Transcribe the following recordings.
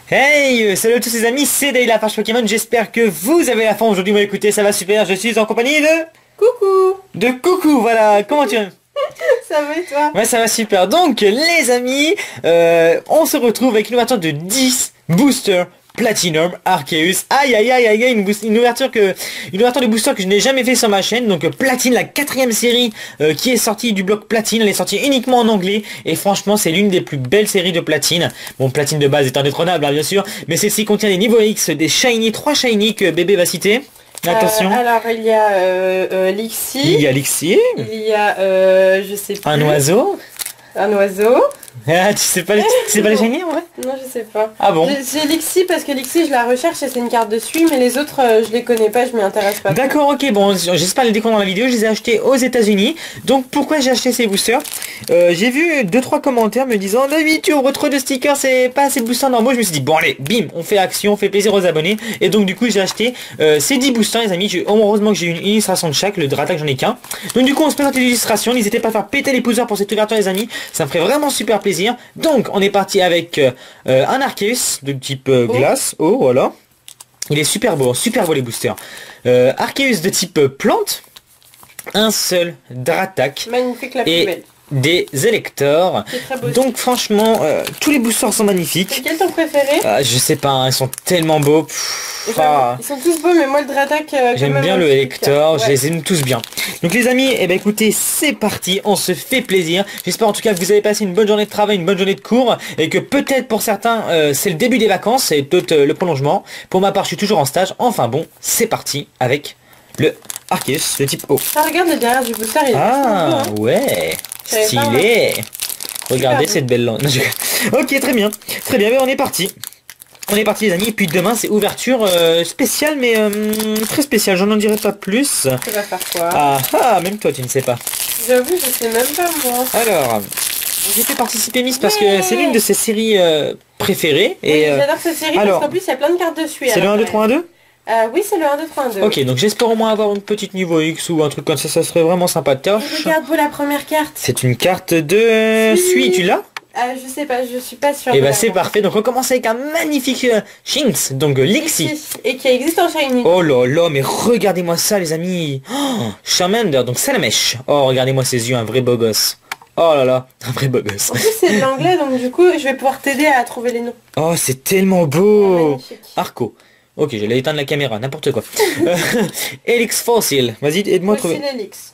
Hey, salut à tous les amis, c'est Day la page Pokémon, j'espère que vous avez la forme aujourd'hui, moi écoutez, ça va super, je suis en compagnie de... Coucou. De Coucou, voilà, comment tu vas? Ça va et toi? Ouais, ça va super, donc les amis, on se retrouve avec une ouverture de 10 boosters Platinum Arceus. Aïe aïe aïe aïe, une ouverture de booster que je n'ai jamais fait sur ma chaîne. Donc Platine, la 4ème série qui est sortie du bloc Platine. Elle est sortie uniquement en anglais. Et franchement c'est l'une des plus belles séries de Platine. Bon, Platine de base est indétrônable hein, bien sûr. Mais celle-ci contient des niveaux X, des Shiny, 3 Shiny que bébé va citer. Attention. Alors il y a Lixi. Il y a Lixi. Il y a je sais plus. Un oiseau. Un oiseau. Ah, tu sais pas les Shiny en vrai? Non, je sais pas. Ah bon? J'ai Lixi parce que Lixi je la recherche et c'est une carte de suie, mais les autres je les connais pas, je m'y intéresse pas. D'accord, ok, bon, j'espère les découvrir dans la vidéo, je les ai achetés aux États-Unis. Donc pourquoi j'ai acheté ces boosters? J'ai vu 2-3 commentaires me disant David, tu ouvres trop de stickers, c'est pas assez de boosters normaux. Je me suis dit bon allez, bim, on fait action, on fait plaisir aux abonnés. Et donc du coup j'ai acheté ces 10 boosters les amis. Heureusement que j'ai une illustration de chaque, le Dratak j'en ai qu'un. Donc du coup on se présente les illustrations, n'hésitez pas à faire péter les pousseurs pour cette ouverture les amis, ça me ferait vraiment super plaisir. Donc on est parti avec un Arceus de type glace, oh voilà. Il est super beau les boosters. Arceus de type plante, un seul Dratak Magnifique, la plus et belle. des électeurs. Donc franchement, tous les boosters sont magnifiques. C'est quel ton préféré? Je sais pas, hein, ils sont tellement beaux. Ils sont tous beaux, mais moi le Dratak... J'aime bien le électeur, je les aime tous bien. Donc les amis, eh ben écoutez, c'est parti, on se fait plaisir. J'espère en tout cas que vous avez passé une bonne journée de travail, une bonne journée de cours, et que peut-être pour certains, c'est le début des vacances, et d'autres le prolongement. Pour ma part, je suis toujours en stage. Enfin bon, c'est parti avec le Arceus de type O. Ah, regarde le derrière du booster, il est beau, Ah, hein. ouais, J'avais pas stylé. Regardez beau. cette belle lande. Ok, très bien, mais on est parti. On est parti les amis, et puis demain c'est ouverture spéciale mais très spéciale, j'en dirai pas plus. Tu vas faire quoi? Ah, même toi tu ne sais pas. J'avoue, je sais même pas moi. Alors, j'ai fait participer Miss parce que c'est l'une de ses séries préférées. Et oui, j'adore cette série alors, parce qu'en plus il y a plein de cartes dessus. C'est le 1, 2, 3, 1, 2 Oui, c'est le 1, 2, 3, 1, 2. Ok, donc j'espère au moins avoir une petite niveau X ou un truc comme ça serait vraiment sympa. Regarde pour la première carte. C'est une carte de... Suis, tu l'as? Je sais pas, je suis pas sûre. Et bah c'est parfait, donc on commence avec un magnifique Shinx, donc Lixi. Et qui existe en Shiny. Oh là là, mais regardez-moi ça les amis. Charmander, donc Salamèche. Oh, regardez-moi ses yeux, un vrai beau gosse. Oh là là, un vrai beau gosse. En plus c'est de l'anglais, donc du coup je vais pouvoir t'aider à trouver les noms. Oh, c'est tellement beau. Magnifique. Arco. Ok, j'allais éteindre la caméra, n'importe quoi. Helix Fossil. Vas-y, aide-moi à trouver. Elix.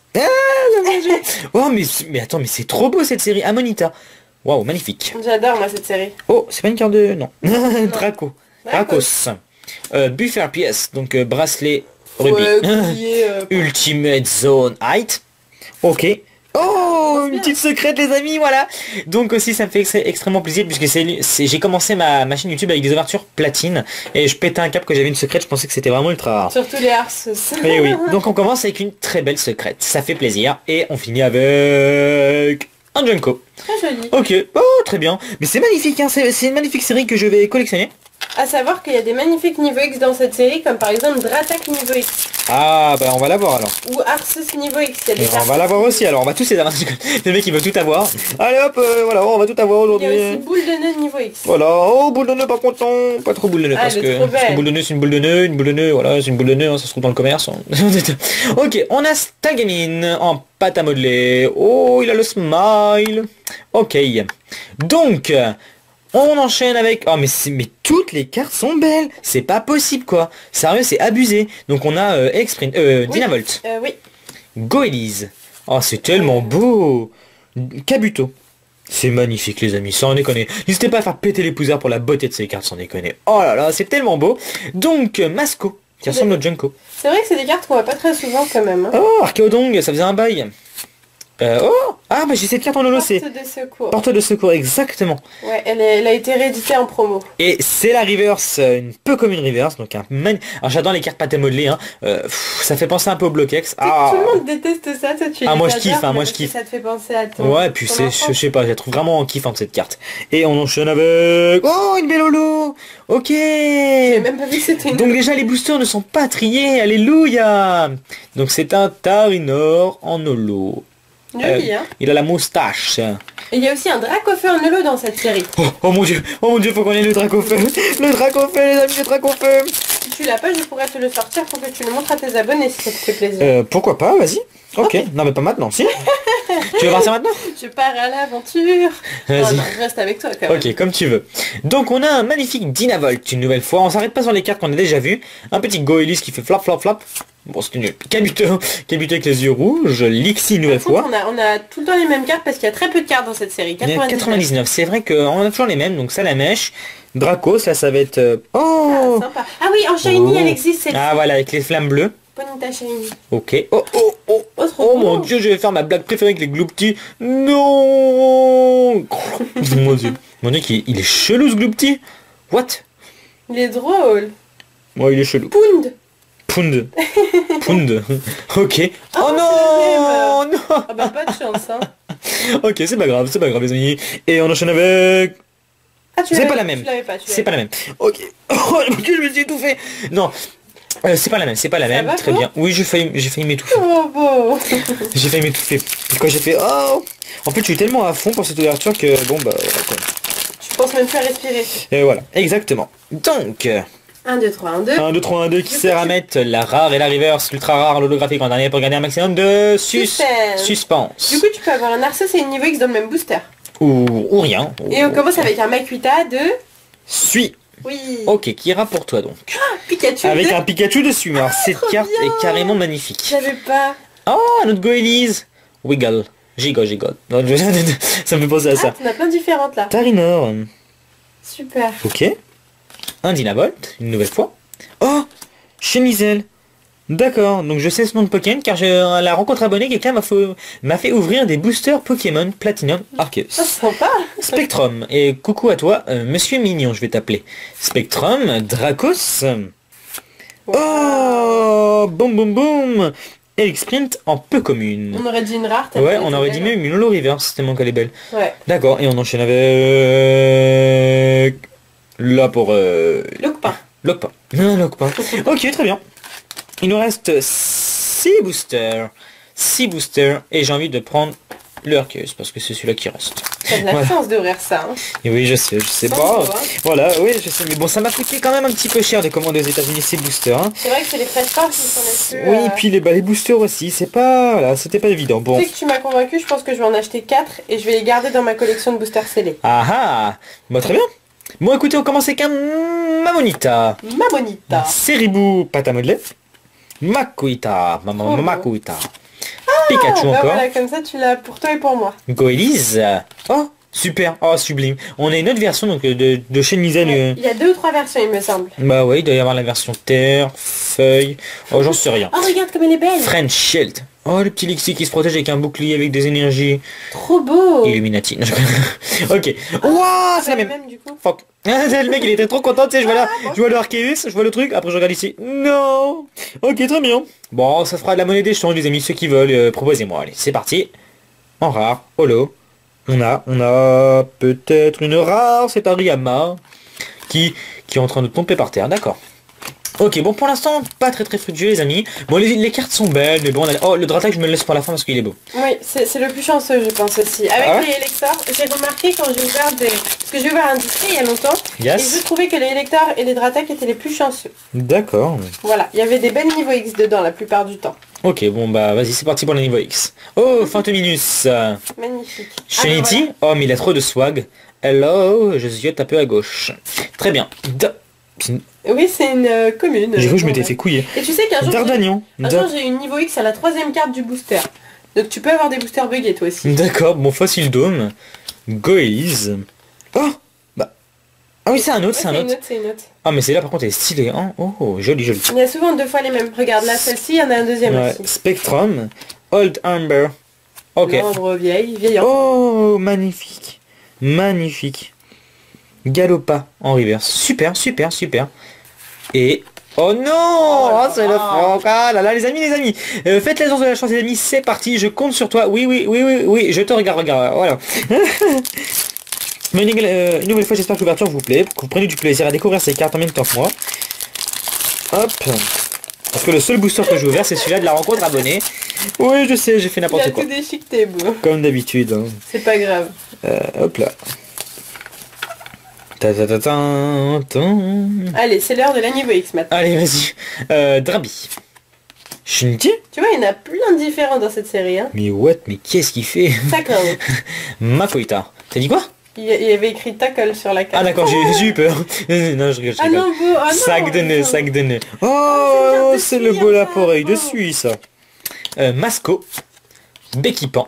Oh, mais attends, mais c'est trop beau cette série. Amonita. Waouh, magnifique. J'adore moi cette série. Oh, c'est pas une carte de... Non. Draco. Dracos. Buffer PS, donc bracelet rubis. Ultimate Zone Height. Ok. Oh, une petite secrète les amis, voilà. Donc aussi ça me fait extrêmement plaisir puisque j'ai commencé ma chaîne YouTube avec des ouvertures platine et je pétais un cap que j'avais une secrète, je pensais que c'était vraiment ultra rare. Surtout les Arceus. Et oui, donc on commence avec une très belle secrète, ça fait plaisir et on finit avec un Junko. Très joli. Ok, oh très bien, mais c'est magnifique, hein. C'est une magnifique série que je vais collectionner. À savoir qu'il y a des magnifiques niveaux X dans cette série, comme par exemple Dratak niveau X. Ah bah on va la voir alors. Ou Arceus niveau X. Il y a des on va la voir aussi alors, on va tous les avoir. Le mec il veut tout avoir. Allez hop, voilà, on va tout avoir aujourd'hui. Il y a aussi boule de nœud niveau X. Voilà, oh boule de nœud par contre, pas trop boule de nœud parce que boule de nœud c'est une boule de nœud, voilà, c'est une boule de nœud, hein, ça se trouve dans le commerce. Ok, on a Stagamine en pâte à modeler. Oh, il a le smile. Ok, donc... on enchaîne avec... Oh mais toutes les cartes sont belles. C'est pas possible quoi. Sérieux c'est abusé. Donc on a X-Sprint, Dynavolt. Oui. Goélise. Oh c'est tellement beau. Kabuto. C'est magnifique les amis, sans déconner. N'hésitez pas à faire péter les poussières pour la beauté de ces cartes, sans déconner. Oh là là, c'est tellement beau. Donc Masco, qui ressemble au Junko. C'est vrai que c'est des cartes qu'on voit pas très souvent quand même. Hein. Oh, Archaeodong, ça faisait un bail. Ah bah j'ai cette carte en holo, c'est Porte de secours. Porte de secours, exactement. Ouais, elle a été rééditée en promo. Et c'est la reverse, une peu comme une reverse, donc un alors j'adore les cartes pâte à modeler, hein. Ça fait penser un peu au Bloquex. Ah. Tout le monde déteste ça, toi tu moi je kiffe, moi je kiffe. Ça te fait penser à ton... Ouais, puis je sais pas, je la trouve vraiment kiffante cette carte. Et on enchaîne avec... Oh, une belle holo. Ok. J'ai même pas vu que c'était une... Donc déjà les boosters ne sont pas triés, alléluia. Donc c'est un Tarinor en holo. Joli, hein. Il a la moustache. Et il y a aussi un Dracofeu en holo dans cette série. Oh mon dieu, faut qu'on ait le Dracofeu. Le Dracofeu, les amis, le Dracofeu. Si tu l'as pas, je pourrais te le sortir pour que tu le montres à tes abonnés si ça te fait plaisir. Pourquoi pas, vas-y. Ok, non mais pas maintenant, si. Tu veux partir maintenant? Je pars à l'aventure. Vas-y. Non, je reste avec toi quand même. Ok, comme tu veux. Donc on a un magnifique Dynavolt une nouvelle fois. On s'arrête pas sur les cartes qu'on a déjà vues. Un petit Goelis qui fait flap flap flap. Bon, c'était nul. Kabuto avec les yeux rouges. Lixie une nouvelle fois. On a tout le temps les mêmes cartes parce qu'il y a très peu de cartes dans cette série. Il y a 99. C'est vrai qu'on a toujours les mêmes. Donc Salamèche, Draco, ça va être... Oh Ah, sympa. Ah oui, en Shiny, elle existe cette. Ah voilà, avec les flammes bleues. Ponyta Shiny. Ok. Oh, trop Mon beau. dieu, je vais faire ma blague préférée avec les Glouptis. Non. Mon dieu. Mon dieu, il est chelou ce Gloupti. What? Il est drôle. Ouais, il est chelou. Pound. Pound. Pound. Ok. Oh, c'est non, non. Ah bah pas de chance, hein. Ok, c'est pas grave les amis. Et on enchaîne avec... Ah, tu C'est l'avais- pas la même. tu l'avais pas, tu C'est pas la même. Ok. Oh, je me suis étouffé. Non. C'est pas la même, Ça va, très toi bien. Oui, j'ai failli m'étouffer. Oh beau. J'ai failli m'étouffer. Quand j'ai fait oh. En fait, je suis tellement à fond pour cette ouverture que bon bah voilà quoi. Je pense même plus à respirer. Et voilà, exactement. Donc 1, 2, 3, 1, 2. 1, 2, 3, 1, 2 qui sert à mettre la rare et la reverse, l'ultra rare, l'holographique en dernier pour gagner un maximum de suspense. Du coup, tu peux avoir un Arceus et une niveau X dans le même booster. Ou rien. Et on commence avec un Makuita de... Suis. Oui. Ok, qui ira pour toi donc. Pikachu Avec de... un Pikachu dessus. Alors cette trop carte bien. est carrément magnifique. J'avais pas... Oh, un autre Goelis. Wiggle. Gigot. Non, ça me fait penser à Ah, ça. t'en as plein de différentes là. Tarinor. Super. Ok. Un Dynavolt, une nouvelle fois. Oh, Chemizel. D'accord, donc je sais ce nom de Pokémon car à la rencontre abonnée, quelqu'un m'a fait ouvrir des boosters Pokémon Platinum Arceus. Ça sympa. Spectrum, et coucou à toi, Monsieur Mignon, je vais t'appeler. Spectrum, Dracos. Oh, boum. Sprint en peu commune. On aurait dit une rare. Ouais, on aurait dit même une Holo Reverse, tellement qu'elle est belle. Ouais. D'accord, et on enchaîne avec... Là pour... Lockpin. Lockpin. Lockpin. Ok, très bien. Il nous reste 6 boosters. 6 boosters. Et j'ai envie de prendre le Arceus parce que c'est celui-là qui reste. T'as de la Voilà. chance d'ouvrir ça. Hein. Et oui, je sais Sans pas. mots, hein. Voilà, oui, je sais. Mais bon, ça m'a coûté quand même un petit peu cher de commander aux États-Unis ces boosters. Hein. C'est vrai que c'est les frais de port qui sont les plus... Oui, et puis les boosters aussi. C'est pas... Voilà, c'était pas évident. Bon. Tu sais que tu m'as convaincu, je pense que je vais en acheter 4 et je vais les garder dans ma collection de boosters scellés. Ah ah. Bah, très bien. Bon, écoutez, on commence avec un Mamonita. Mamonita. Seribou, pâte à modeler. Makuita. beau. Makuita. Pikachu Bah encore. voilà, comme ça tu l'as pour toi et pour moi. Goelis. Oh, super. Oh, sublime. On a une autre version donc de Chemizel. Ouais, il y a 2 ou 3 versions il me semble. Bah ouais, il doit y avoir la version terre, feuille. Oh, j'en sais rien. Oh regarde comme elle est belle. French Shield. Oh, le petit Lixie qui se protège avec un bouclier avec des énergies. Trop beau. Illuminati. Non, ok. Ouah, c'est la même. du coup. Fuck. Le mec, il était trop content, tu sais, je vois là. Je vois le Arceus, je vois le truc, après je regarde ici. Non. Ok, très bien. Bon, ça fera de la monnaie d'échange, les amis, ceux qui veulent, proposez-moi. Allez, c'est parti. En rare, holo. On a peut-être une rare, c'est un Riyama qui est en train de tomber par terre, d'accord. Ok, bon, pour l'instant, pas très fructueux, les amis. Bon, les cartes sont belles, mais bon, oh, le Dratak, je me le laisse pour la fin parce qu'il est beau. Oui, c'est le plus chanceux, je pense aussi. Avec Ah ouais les électeurs, j'ai remarqué quand j'ai ouvert des... Parce que j'ai ouvert un display il y a longtemps. Yes. Et je trouvais que les électeurs et les Dratak étaient les plus chanceux. D'accord. Voilà, il y avait des belles niveaux X dedans la plupart du temps. Ok, bon, bah, vas-y, c'est parti pour le niveau X. Oh, Fantominus. Magnifique. Trinity. Oh, mais il a trop de swag. Hello, je ziote un peu à gauche. Très bien. Oui, c'est une commune. J'ai cru que je m'étais fait couiller. Et tu sais qu'un jour, D'Ardagnan. j'ai une niveau X à la 3ème carte du booster. Donc tu peux avoir des boosters buggés toi aussi. D'accord, bon, Fossil Dome. Goelis. Oh, bah. Ah oui, c'est un autre, c'est un autre. C'est une autre. Ah, mais c'est là par contre, elle est stylée. Hein. Oh, joli. Il y a souvent 2 fois les mêmes. Regarde, là, celle-ci, il y en a un deuxième Ouais, aussi. Spectrum. Old Amber. Ok. L'ambre vieille enfant. Oh, magnifique. Magnifique. Galopa en reverse. Super. Et... Oh non, oh, c'est le franc. Ah là là, les amis. Faites l'agence de la chance, les amis. C'est parti, je compte sur toi. Oui, je te regarde. Voilà. Mais une nouvelle fois, j'espère que l'ouverture vous plaît, que vous prenez du plaisir à découvrir ces cartes en même temps que moi. Hop. Parce que le seul booster que j'ai ouvert, c'est celui-là de la rencontre abonnée. Oui, je sais, j'ai fait Il a n'importe quoi. tout déchiqueté, beau. Comme d'habitude. Hein. C'est pas grave. Hop là. Ta ta ta ta ta. Allez, c'est l'heure de la niveau X maintenant. Allez, vas-y. Drabi. Shinji. Tu vois, il y en a plein de différents dans cette série. Hein. Mais what? Mais qu'est-ce qu'il fait? Tackle. Makoita. T'as dit quoi? Il y avait écrit tackle sur la carte. Ah d'accord, j'ai eu peur. Non, je rigole, je Ah rigole. non, beau. Ah non. Sac de nez, non. sac de nez. c'est Oh, bien de c'est le Suisse, beau ça. lapin-oreille de Oh. Suisse. Masco. Becky Pan.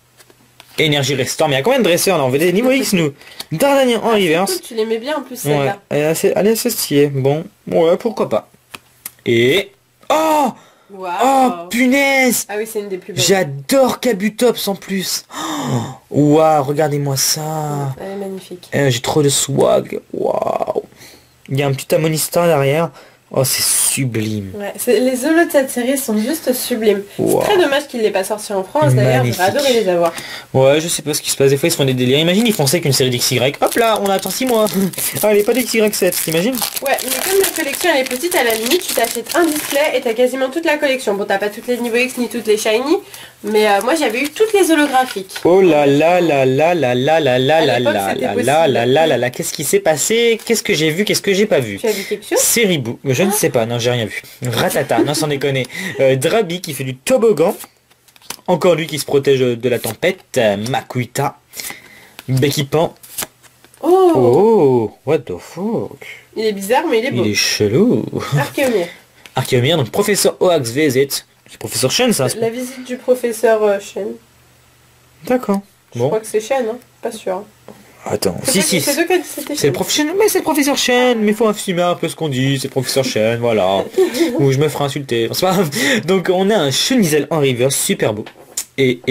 Énergie Restore. Mais il y a combien de dresseurs là? On veut des niveau X nous. D'Artagnan en Ah, c'est reverse. cool, tu l'aimais bien en plus Ouais, celle-là. elle est assez stylée. Bon, ouais, pourquoi pas. Et... Oh, Waouh. oh, punaise. Ah oui, c'est une des plus belles. J'adore Kabutops en plus. Oh, waouh, regardez-moi ça. Elle est magnifique. J'ai trop de swag. Waouh. Il y a un petit Amonistar derrière. Oh, c'est sublime. Ouais, les holos de cette série sont juste sublimes. Wow. C'est très dommage qu'il l'ait pas sorti en France d'ailleurs, Magnifique. j'aurais adoré les avoir. Ouais, je sais pas ce qui se passe. Des fois, ils se font des délires. Imagine, ils font ça avec une série d'XY. Hop là, on attend 6 mois. Allez, pas d'XY7, t'imagines? Ouais, mais comme la collection elle est petite, à la limite tu t'achètes un display et t'as quasiment toute la collection. Bon, t'as pas toutes les niveaux X ni toutes les shiny, mais moi j'avais eu toutes les holographiques. Oh là là là là là là là là là l'époque, là c'était là possible. là là là là là. Qu'est-ce qui s'est passé? Qu'est-ce que j'ai vu? Qu'est-ce que j'ai pas vu? Tu as vu quelque chose? Seribou, je ne sais pas, non j'ai rien vu. Ratata, non sans déconner. Drabi qui fait du toboggan. Encore lui qui se protège de la tempête. Makuita. Becky Pan. Oh, Oh, what the fuck? il est bizarre mais il est beau. Il est chelou. Archéomir. Archéomir, donc professeur Oax Visit. C'est professeur Shen ça. La visite du professeur Shen. D'accord. Je Bon. crois que c'est Shen, hein. Pas sûr. Attends. C'est Si, toi qui- si. c'est toi qui as dit que c'était C'est le Shen. professeur, mais c'est le professeur Chen, mais faut assumer un peu ce qu'on dit, c'est le professeur Chen, voilà. Ou je me ferai insulter, c'est pas grave. Donc on a un Chenizel en reverse, super beau. Et,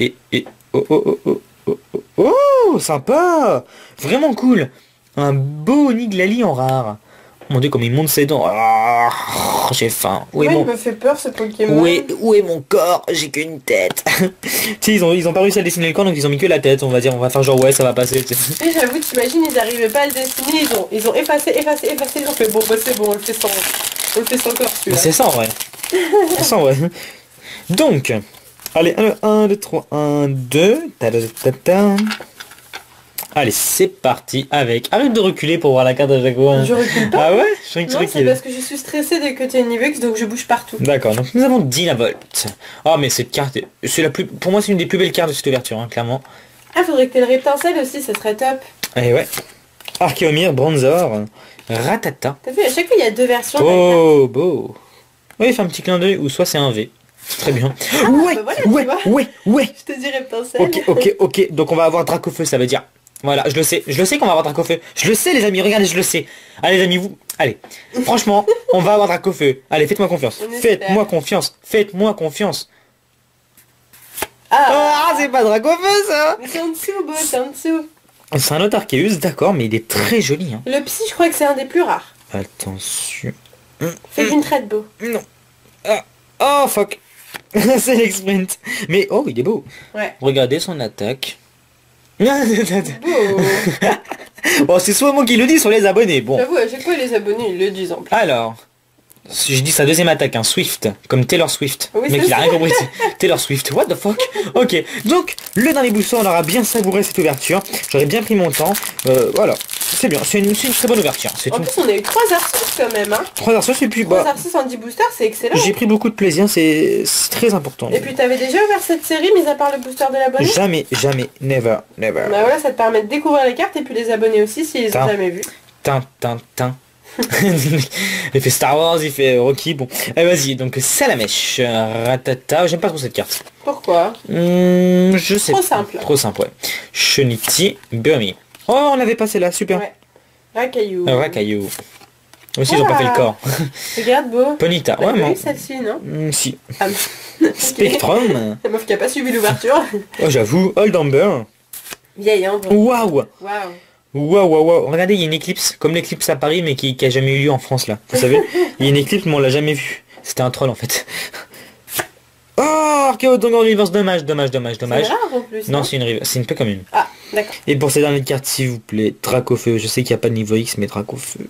oh, oh, oh, oh, oh, oh, oh, sympa. Vraiment cool. Un beau Niglali en rare. Mon dieu, comme il monte ses dents. Ah, j'ai faim. Où est Ouais, mon... il me fait peur ce Pokémon. Où est mon corps? J'ai qu'une tête. Tu sais, ils ont pas réussi à dessiner le corps, donc ils ont mis que la tête, on va dire. On va faire genre ouais, ça va passer. Tu sais. Et j'avoue, t'imagines, ils n'arrivaient pas à le dessiner, ils ont effacé, ils ont fait bon, bah c'est bon, on le fait sans corps Mais celui-là. c'est ça en vrai. C'est ça en vrai. Donc, allez, 1, 2, 3, 1, 2. Allez, c'est parti avec... Arrête de reculer pour voir la carte à chaque fois. Je recule pas. Ah ouais? Je croyais que tu Non, c'est reculais. parce que je suis stressée dès que tu es niveau X, donc je bouge partout. D'accord, donc nous avons Dynavolt. Oh mais cette carte, c'est la plus... Pour moi c'est une des plus belles cartes de cette ouverture, hein, clairement. Ah, faudrait que tu aies le Reptincelle aussi, ça serait top. Et ouais. Archéomir, Bronzor, Ratata. T'as vu, à chaque fois il y a deux versions. de la carte. Oh, beau. Oui, il fait un petit clin d'œil, ou soit c'est un V. C'est très bien. Ouais, bah voilà, tu ouais, vois. ouais, ouais. Je te dis Reptincelle. Ok. Donc on va avoir Dracofeu, ça veut dire. Voilà, je le sais qu'on va avoir Dracofeu. Je le sais les amis, regardez, je le sais. Allez les amis, vous. Allez. Franchement, on va avoir Dracofeu. Allez, faites-moi confiance. On espère. Faites-moi confiance. Ah, Ah, c'est pas Dracofeu ça. mais c'est en dessous, beau, c'est en dessous. C'est un autre Arceus, d'accord, mais il est très joli. Hein. Le psy, je crois que c'est un des plus rares. Attention. Fais une traite beau. Non. Ah. Oh fuck. C'est l'exprint. Mais oh, il est beau. Ouais. Regardez son attaque. Beau. Bon, c'est soit moi qui le dis, soit les abonnés. Bon. J'avoue, à chaque fois les abonnés ils le disent en plus. Alors, je dis sa deuxième attaque, hein, Swift, comme Taylor Swift. Oui, Mec, c'est il a ça. rien compris. Taylor Swift, what the fuck. Ok, donc, le dernier booster, on aura bien savouré cette ouverture. J'aurais bien pris mon temps. Voilà, c'est bien, c'est une très bonne ouverture. C'est En tout. plus on a eu 3 Arceus quand même, hein. 3 Arceus, et puis, 3 bah, Arceus en 10 boosters, c'est excellent. j'ai pris beaucoup de plaisir, c'est très important. Et puis t'avais déjà ouvert cette série, mis à part le booster de l'abonné. Jamais, never. Bah voilà, ça te permet de découvrir les cartes et puis les abonnés aussi s'ils les ont Tin. jamais vues. Tin. Il fait Star Wars, il fait Rocky, bon. Allez, vas-y, donc Salamèche, Ratata, j'aime pas trop cette carte. Pourquoi? Je sais Trop pas. simple. Trop simple, ouais. Cheniti, Burmy. Oh, on l'avait passé là, super. Ouais. Racaillou. Racaillou. Aussi, ils ont pas fait le corps. Regarde beau. Ponita, T'as ouais, vu mais... celle-ci, non? Si. Ah, Spectrum. la meuf qui a pas suivi l'ouverture. Oh, j'avoue, Old Amber. Vieille, hein, bon. Waouh. Waouh. Regardez, il y a une éclipse, comme l'éclipse à Paris, mais qui a jamais eu lieu en France, là. Vous savez, il y a une éclipse, mais on l'a jamais vue. C'était un troll, en fait. Oh, Archéo, donc en reverse, dommage. C'est rare en plus. Non, c'est une reverse, c'est une peu comme une. Ah, d'accord. Et pour ces dernières cartes, s'il vous plaît, Dracofeu. Je sais qu'il n'y a pas de niveau X, mais Dracofeu.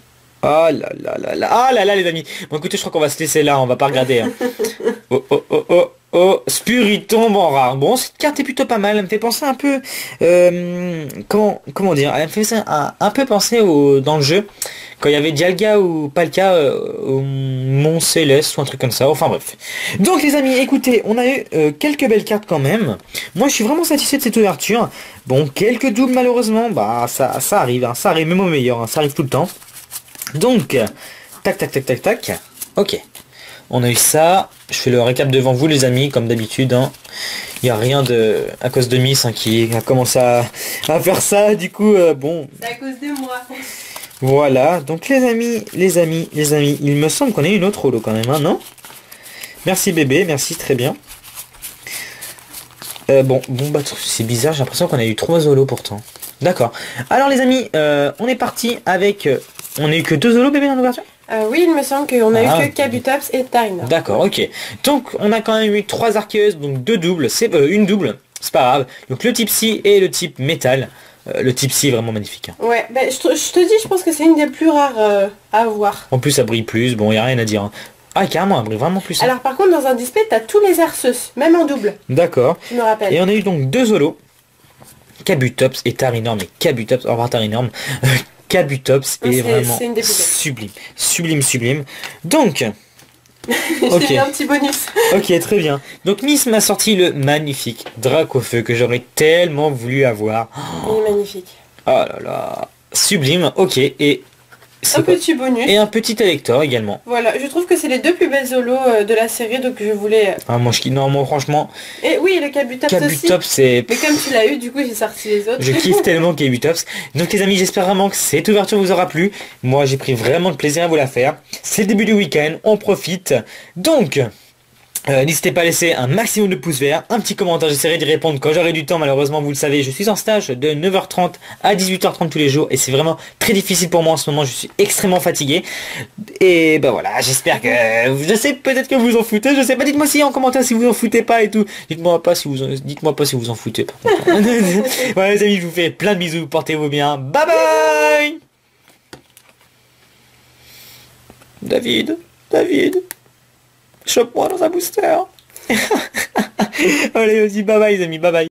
Ah là là là là. Ah là là les amis. Bon écoutez, je crois qu'on va se laisser là, on va pas regarder. Hein. Oh oh oh oh oh. Spiritombe en rare. Bon, cette carte est plutôt pas mal. Elle me fait penser un peu. Comment dire. Elle me fait un peu penser dans le jeu. Quand il y avait Dialga ou Palkia au Mont Céleste ou un truc comme ça. Enfin bref. Donc les amis, écoutez, on a eu quelques belles cartes quand même. Moi je suis vraiment satisfait de cette ouverture. Bon, quelques doubles malheureusement. Bah ça arrive. Hein, ça arrive même au meilleur. Hein, ça arrive tout le temps. Donc, tac tac tac tac tac. Ok. On a eu ça. Je fais le récap devant vous les amis, comme d'habitude. Hein. Il n'y a rien de... à cause de Miss hein, qui a commencé à faire ça. Du coup, bon. C'est à cause de moi. Voilà. Donc les amis, il me semble qu'on a eu une autre holo quand même, hein, non? Merci bébé, merci, très bien. Bon, bah c'est bizarre, j'ai l'impression qu'on a eu 3 holos pourtant. D'accord. Alors les amis, on est parti avec... on a eu que 2 holos bébé dans l'ouverture? Oui, il me semble qu'on a eu que Kabutops et Tarinor. D'accord, ok. Donc on a quand même eu 3 arqueuses, donc 2 doubles, c'est une double, c'est pas grave. Donc le type Psy et le type métal. Le type Psy est vraiment magnifique. Hein. Ouais, bah, je te dis, je pense que c'est une des plus rares à avoir. En plus ça brille plus, bon il n'y a rien à dire. Hein. Ah carrément, elle brille vraiment plus. Hein. Alors par contre dans un display, t'as tous les Arceus, même en double. D'accord. Je me rappelle. Et on a eu donc 2 holos. Kabutops et Tarinor, mais Kabutops, au revoir Tarinor. Kabutops est vraiment sublime. Sublime. Donc, ok. Un petit bonus. Ok, très bien. Donc Miss m'a sorti le magnifique Dracofeu que j'aurais tellement voulu avoir. Il est magnifique. Oh là là. Sublime, ok. Et un petit bonus. Et un petit électeur également. Voilà, je trouve que c'est les 2 plus belles holos de la série, donc je voulais... Ah, moi franchement... Et oui, le Kabutops aussi. C'est... Mais comme tu l'as eu, du coup j'ai sorti les autres. Je kiffe tellement Kabutops. Donc les amis, j'espère vraiment que cette ouverture vous aura plu. Moi j'ai pris vraiment de plaisir à vous la faire. C'est le début du week-end, on profite. Donc... n'hésitez pas à laisser un maximum de pouces verts, un petit commentaire, j'essaierai d'y répondre quand j'aurai du temps, malheureusement vous le savez, je suis en stage de 9h30 à 18h30 tous les jours et c'est vraiment très difficile pour moi en ce moment, je suis extrêmement fatigué. Et ben voilà, j'espère que... Je sais peut-être que vous en foutez, je sais pas, dites-moi si en commentaire si vous en foutez pas et tout. Dites-moi pas si vous en foutez pas. Voilà les amis, je vous fais plein de bisous, portez-vous bien, bye bye. David. Chope-moi dans un booster. Allez, vas-y, bye bye les amis, bye bye.